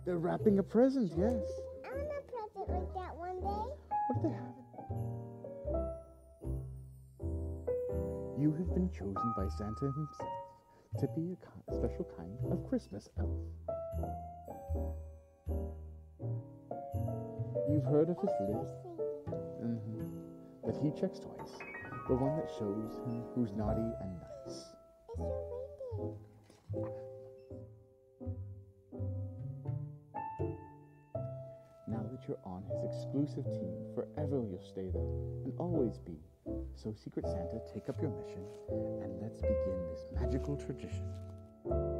They're wrapping a present, yes. I want a present like that one day. What do they have? You have been chosen by Santa himself to be a special kind of Christmas elf. You've heard of his list, that he checks twice. The one that shows him who's naughty and nice. It's your reindeer. Now that you're on his exclusive team, forever you'll stay there and always be. So Secret Santa, take up your mission and let's begin this magical tradition.